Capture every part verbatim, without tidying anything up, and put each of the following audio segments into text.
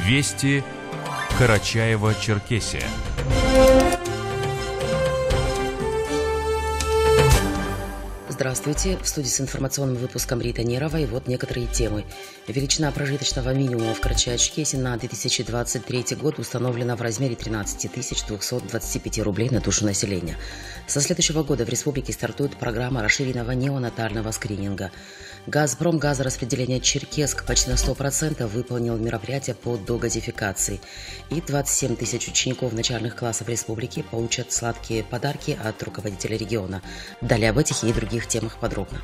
Вести Карачаево-Черкесия. Здравствуйте. В студии с информационным выпуском Рита Нерова. И вот некоторые темы. Величина прожиточного минимума в Карачаево-Черкесии на две тысячи двадцать третий год установлена в размере тринадцать тысяч двести двадцать пять рублей на душу населения. Со следующего года в республике стартует программа расширенного неонатального скрининга. «Газпром» газораспределение «Черкесск» почти на сто процентов выполнил мероприятие по догазификации. И двадцать семь тысяч учеников начальных классов республики получат сладкие подарки от руководителя региона. Далее об этих и других темах подробно.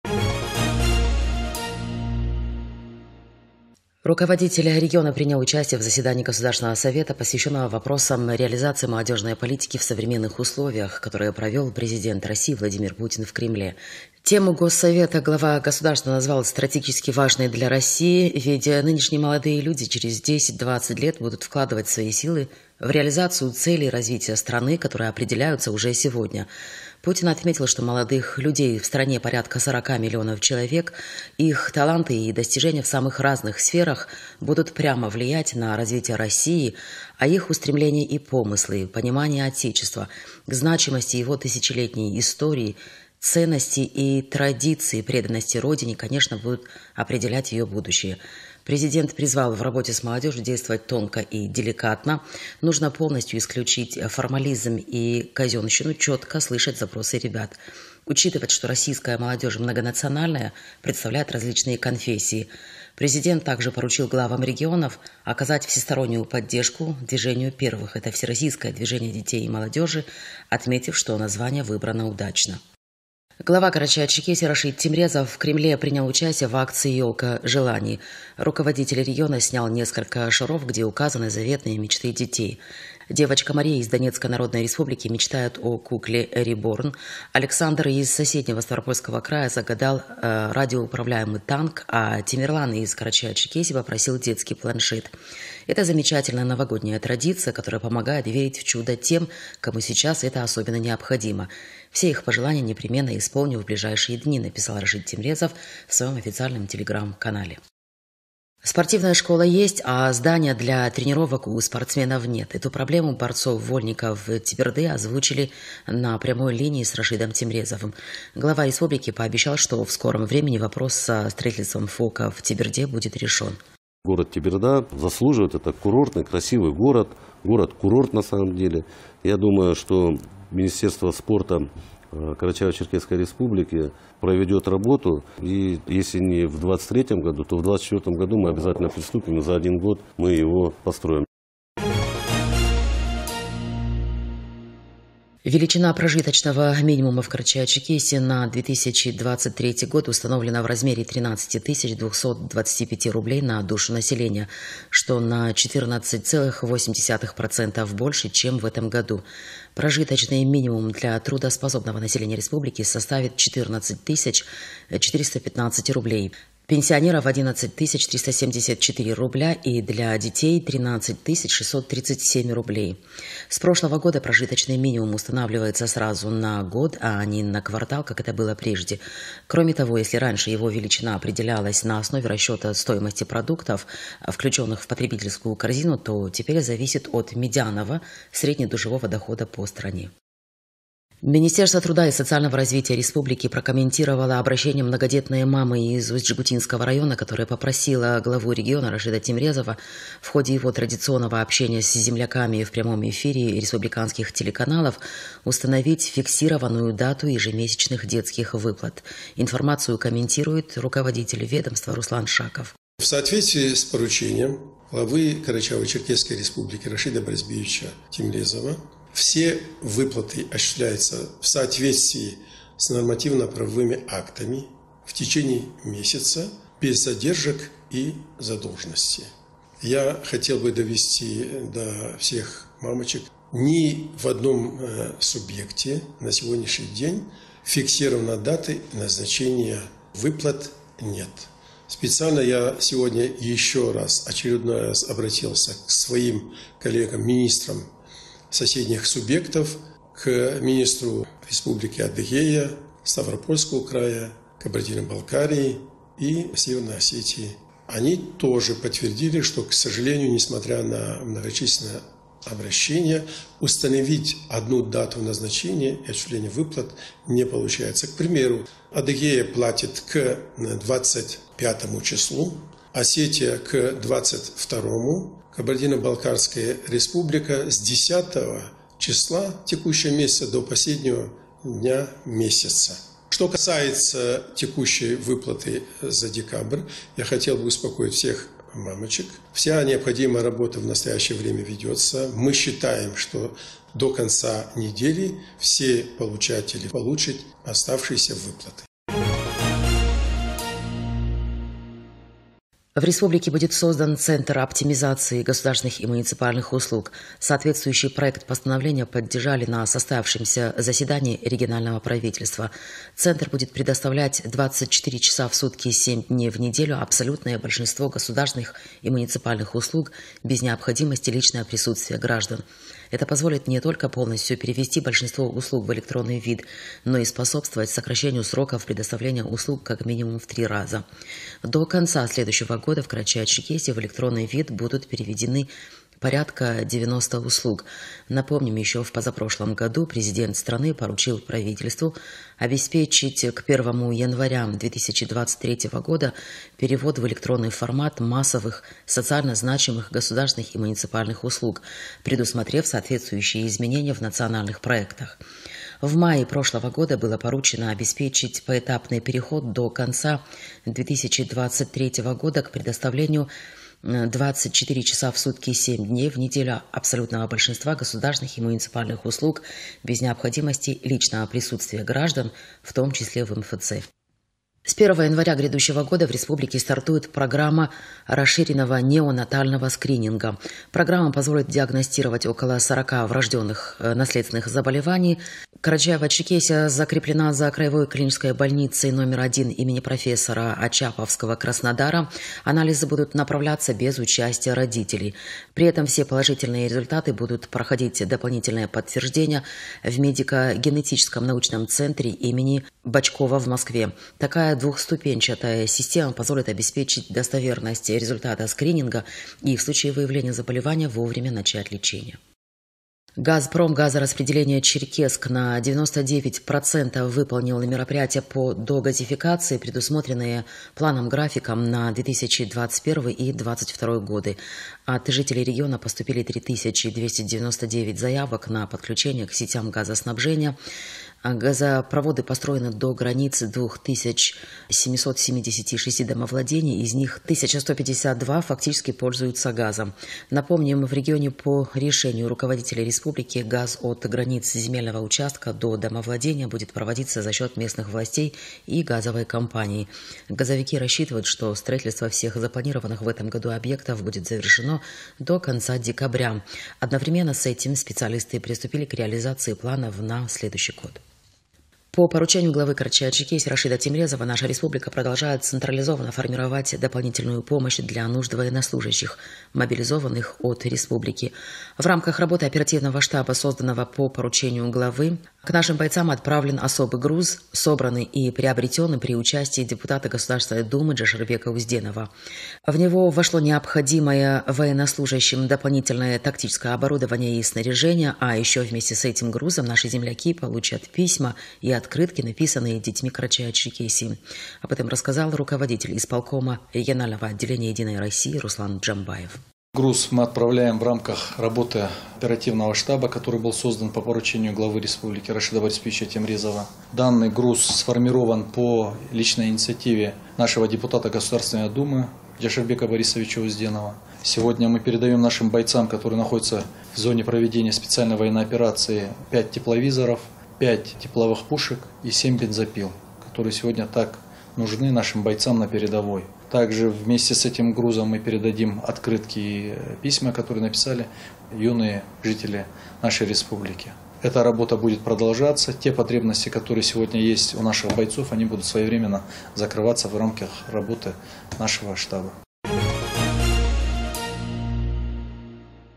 Руководитель региона принял участие в заседании Государственного совета, посвященного вопросам реализации молодежной политики в современных условиях, которое провел президент России Владимир Путин в Кремле. Тему Госсовета глава государства назвал стратегически важной для России, ведь нынешние молодые люди через десять-двадцать лет будут вкладывать свои силы в реализацию целей развития страны, которые определяются уже сегодня. Путин отметил, что молодых людей в стране порядка сорока миллионов человек, их таланты и достижения в самых разных сферах будут прямо влиять на развитие России, а их устремления и помыслы, понимание Отечества, к значимости его тысячелетней истории, ценности и традиции преданности Родине, конечно, будут определять ее будущее. Президент призвал в работе с молодежью действовать тонко и деликатно. Нужно полностью исключить формализм и казенщину, четко слышать запросы ребят. Учитывать, что российская молодежь многонациональная, представляет различные конфессии. Президент также поручил главам регионов оказать всестороннюю поддержку движению первых. Это Всероссийское движение детей и молодежи, отметив, что название выбрано удачно. Глава Карачаево-Черкесии Рашид Тимрезов в Кремле принял участие в акции «Елка желаний». Руководитель региона снял несколько шаров, где указаны заветные мечты детей. Девочка Мария из Донецкой Народной Республики мечтает о кукле Реборн. Александр из соседнего Ставропольского края загадал э, радиоуправляемый танк, а Тимирлан из Карачаево-Черкесии попросил детский планшет. Это замечательная новогодняя традиция, которая помогает верить в чудо тем, кому сейчас это особенно необходимо. Все их пожелания непременно исполню в ближайшие дни, написал Рашид Тимрезов в своем официальном телеграм-канале. Спортивная школа есть, а здания для тренировок у спортсменов нет. Эту проблему борцов-вольников в Теберде озвучили на прямой линии с Рашидом Тимрезовым. Глава республики пообещал, что в скором времени вопрос со строительством ФОКа в Теберде будет решен. Город Теберда заслуживает, это курортный, красивый город, город-курорт на самом деле. Я думаю, что Министерство спорта Карачаево-Черкесской Республики проведет работу, и если не в двадцать третьем году, то в двадцать четвёртом году мы обязательно приступим, и за один год мы его построим. Величина прожиточного минимума в Карачаево-Черкесии на две тысячи двадцать третий год установлена в размере тринадцать тысяч двести двадцать пять рублей на душу населения, что на четырнадцать целых восемь десятых процента больше, чем в этом году. Прожиточный минимум для трудоспособного населения республики составит четырнадцать тысяч четыреста пятнадцать рублей. Пенсионеров одиннадцать тысяч триста семьдесят четыре рубля и для детей тринадцать тысяч шестьсот тридцать семь рублей. С прошлого года прожиточный минимум устанавливается сразу на год, а не на квартал, как это было прежде. Кроме того, если раньше его величина определялась на основе расчета стоимости продуктов, включенных в потребительскую корзину, то теперь зависит от медианного среднедушевого дохода по стране. Министерство труда и социального развития республики прокомментировало обращение многодетной мамы из Усть-Жигутинского района, которая попросила главу региона Рашида Тимрезова в ходе его традиционного общения с земляками в прямом эфире республиканских телеканалов установить фиксированную дату ежемесячных детских выплат. Информацию комментирует руководитель ведомства Руслан Шаков. В соответствии с поручением главы Карачаево-Черкесской Республики Рашида Борисовича Тимрезова, все выплаты осуществляются в соответствии с нормативно-правовыми актами в течение месяца без задержек и задолженности. Я хотел бы довести до всех мамочек: ни в одном субъекте на сегодняшний день фиксированной даты назначения выплат нет. Специально я сегодня еще раз, очередной раз обратился к своим коллегам-министрам соседних субъектов, к министру Республики Адыгея, Ставропольского края, Кабардино-Балкарии и Северной Осетии Они тоже подтвердили, что, к сожалению, несмотря на многочисленные обращения, установить одну дату назначения и осуществления выплат не получается. К примеру, Адыгея платит к двадцать пятому числу, Осетия к двадцать второму, Кабардино-Балкарская республика с десятого числа текущего месяца до последнего дня месяца. Что касается текущей выплаты за декабрь, я хотел бы успокоить всех мамочек. Вся необходимая работа в настоящее время ведется. Мы считаем, что до конца недели все получатели получат оставшиеся выплаты. В республике будет создан Центр оптимизации государственных и муниципальных услуг. Соответствующий проект постановления поддержали на состоявшемся заседании регионального правительства. Центр будет предоставлять двадцать четыре часа в сутки, семь дней в неделю абсолютное большинство государственных и муниципальных услуг без необходимости личного присутствия граждан. Это позволит не только полностью перевести большинство услуг в электронный вид, но и способствовать сокращению сроков предоставления услуг как минимум в три раза. До конца следующего года в Карачаево-Черкесии в электронный вид будут переведены порядка девяноста услуг. Напомним, еще в позапрошлом году президент страны поручил правительству обеспечить к первому января две тысячи двадцать третьего года перевод в электронный формат массовых социально значимых государственных и муниципальных услуг, предусмотрев соответствующие изменения в национальных проектах. В мае прошлого года было поручено обеспечить поэтапный переход до конца две тысячи двадцать третьего года к предоставлению двадцать четыре часа в сутки, семь дней в неделю абсолютного большинства государственных и муниципальных услуг без необходимости личного присутствия граждан, в том числе в эм эф цэ. С первого января грядущего года в республике стартует программа расширенного неонатального скрининга. Программа позволит диагностировать около сорока врожденных наследственных заболеваний. Карачаево-Черкесия закреплена за краевой клинической больницей номер один имени профессора Ачаповского Краснодара. Анализы будут направляться без участия родителей. При этом все положительные результаты будут проходить дополнительное подтверждение в медико-генетическом научном центре имени Бочкова в Москве. Такая двухступенчатая система позволит обеспечить достоверность результата скрининга и в случае выявления заболевания вовремя начать лечение. «Газпром» газораспределение «Черкесск» на девяносто девять процентов выполнил мероприятия по догазификации, предусмотренные планом-графиком на две тысячи двадцать первый и две тысячи двадцать второй годы. От жителей региона поступили три тысячи двести девяносто девять заявок на подключение к сетям газоснабжения. Газопроводы построены до границ две тысячи семьсот семьдесят шесть домовладений, из них тысяча сто пятьдесят два фактически пользуются газом. Напомним, в регионе по решению руководителей республики газ от границ земельного участка до домовладения будет проводиться за счет местных властей и газовой компании. Газовики рассчитывают, что строительство всех запланированных в этом году объектов будет завершено до конца декабря. Одновременно с этим специалисты приступили к реализации планов на следующий год. По поручению главы Карачаево-Черкесии Рашида Тимрезова наша республика продолжает централизованно формировать дополнительную помощь для нужд военнослужащих, мобилизованных от республики. В рамках работы оперативного штаба, созданного по поручению главы, к нашим бойцам отправлен особый груз, собранный и приобретенный при участии депутата Государственной Думы Джашарбека Узденова. В него вошло необходимое военнослужащим дополнительное тактическое оборудование и снаряжение, а еще вместе с этим грузом наши земляки получат письма и открытки, написанные детьми Карачаево-Черкесии. Об этом рассказал руководитель исполкома регионального отделения «Единой России» Руслан Джамбаев. Груз мы отправляем в рамках работы оперативного штаба, который был создан по поручению главы республики Рашида Борисовича Тимрезова. Данный груз сформирован по личной инициативе нашего депутата Государственной Думы Джашарбека Борисовича Узденова. Сегодня мы передаем нашим бойцам, которые находятся в зоне проведения специальной военной операции, пять тепловизоров, пять тепловых пушек и семь бензопил, которые сегодня так нужны нашим бойцам на передовой. Также вместе с этим грузом мы передадим открытки и письма, которые написали юные жители нашей республики. Эта работа будет продолжаться. Те потребности, которые сегодня есть у наших бойцов, они будут своевременно закрываться в рамках работы нашего штаба.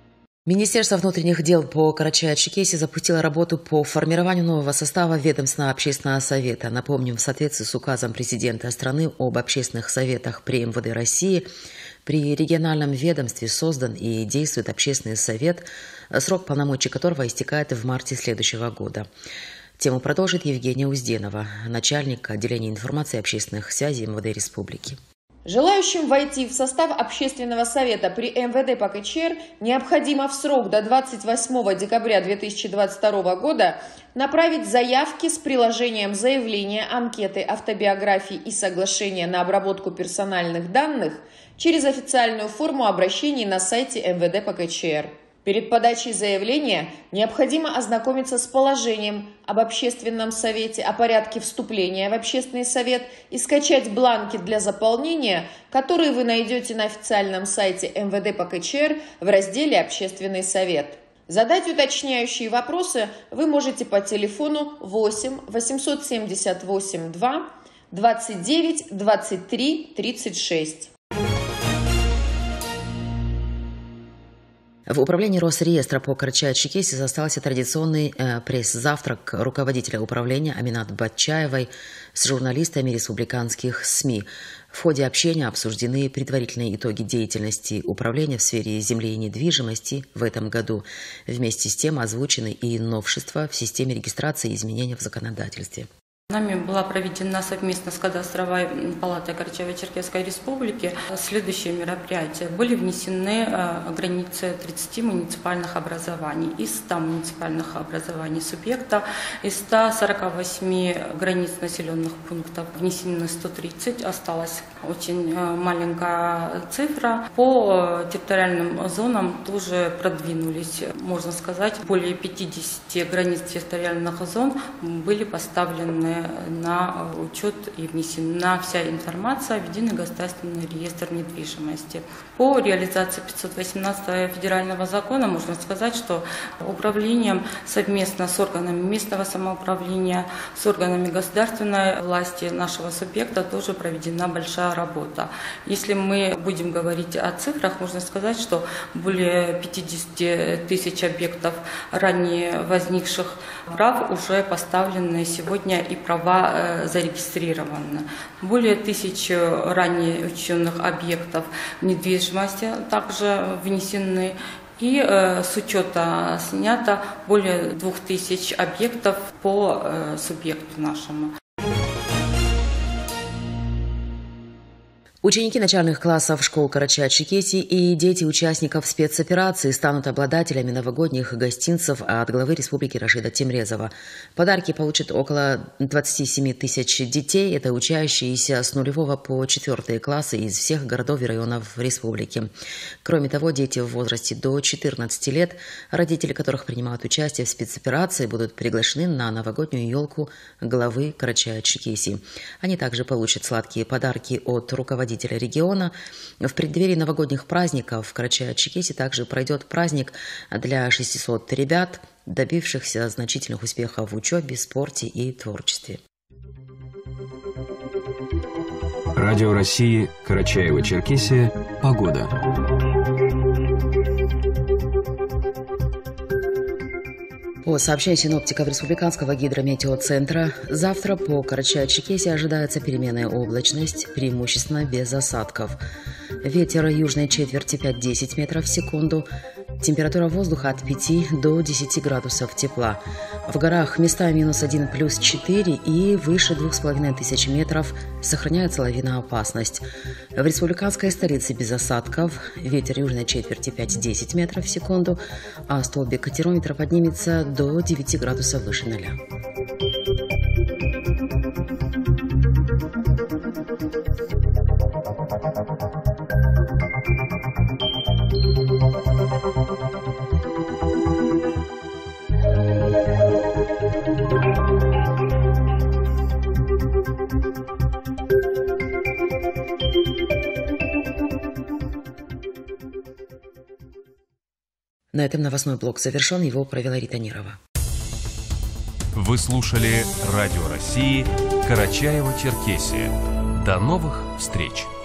Министерство внутренних дел по Карачаево-Черкесии запустило работу по формированию нового состава ведомственного общественного совета. Напомним, в соответствии с указом президента страны об общественных советах при эм вэ дэ России, при региональном ведомстве создан и действует общественный совет, срок полномочий которого истекает в марте следующего года. Тему продолжит Евгения Узденова, начальник отделения информации и общественных связей эм вэ дэ Республики. Желающим войти в состав общественного совета при эм вэ дэ по ка че эр необходимо в срок до двадцать восьмого декабря две тысячи двадцать второго года направить заявки с приложением заявления, анкеты, автобиографии и соглашения на обработку персональных данных через официальную форму обращений на сайте эм вэ дэ по ка че эр. Перед подачей заявления необходимо ознакомиться с положением об общественном совете, о порядке вступления в общественный совет и скачать бланки для заполнения, которые вы найдете на официальном сайте эм вэ дэ по ка че эр в разделе «Общественный совет». Задать уточняющие вопросы вы можете по телефону восемь восемьсот семьдесят восемь два двадцать девять двадцать три тридцать шесть. В управлении Росреестра по Карачаево-Черкесии состоялся традиционный э, пресс-завтрак руководителя управления Аминат Батчаевой с журналистами республиканских СМИ. В ходе общения обсуждены предварительные итоги деятельности управления в сфере земли и недвижимости в этом году. Вместе с тем озвучены и новшества в системе регистрации и изменения в законодательстве. Нами была проведена совместно с Кадастровой палатой Карачаево-Черкесской Республики следующие мероприятия. Были внесены границы тридцати муниципальных образований. Из ста муниципальных образований субъекта, из ста сорока восьми границ населенных пунктов внесены сто тридцать. Осталась очень маленькая цифра. По территориальным зонам тоже продвинулись, можно сказать, более пятидесяти границ территориальных зон были поставлены на учет и внесена вся информация в единый государственный реестр недвижимости. По реализации пятьсот восемнадцатого федерального закона можно сказать, что управлением совместно с органами местного самоуправления, с органами государственной власти нашего субъекта тоже проведена большая работа. Если мы будем говорить о цифрах, можно сказать, что более пятидесяти тысяч объектов ранее возникших прав уже поставлены сегодня и права зарегистрированы. Более тысячи ранее учтенных объектов недвижимости также внесены. И э, с учета снято более двух тысяч объектов по э, субъекту нашему. Ученики начальных классов школ Карачаево-Черкесии и дети участников спецоперации станут обладателями новогодних гостинцев от главы республики Рашида Темрезова. Подарки получат около двадцати семи тысяч детей. Это учащиеся с нулевого по четвертые классы из всех городов и районов республики. Кроме того, дети в возрасте до четырнадцати лет, родители которых принимают участие в спецоперации, будут приглашены на новогоднюю елку главы Карачаево-Черкесии. Они также получат сладкие подарки от руководителя региона. В преддверии новогодних праздников в Карачаево-Черкесии также пройдет праздник для шестисот ребят, добившихся значительных успехов в учебе, спорте и творчестве. Радио России, Карачаево-Черкесия. Погода. По сообщению синоптиков Республиканского гидрометеоцентра, завтра по Карачаево-Черкесии ожидается переменная облачность, преимущественно без осадков. Ветер южной четверти пять-десять метров в секунду. Температура воздуха от пяти до десяти градусов тепла. В горах места минус один, плюс четыре и выше двух с половиной тысяч метров сохраняется лавиноопасность. В республиканской столице без осадков. Ветер южной четверти пять-десять метров в секунду, а столбик термометра поднимется до девяти градусов выше ноля. На этом новостной блок завершен. Его провела Рита Нирова. Вы слушали Радио России Карачаево-Черкесия. До новых встреч!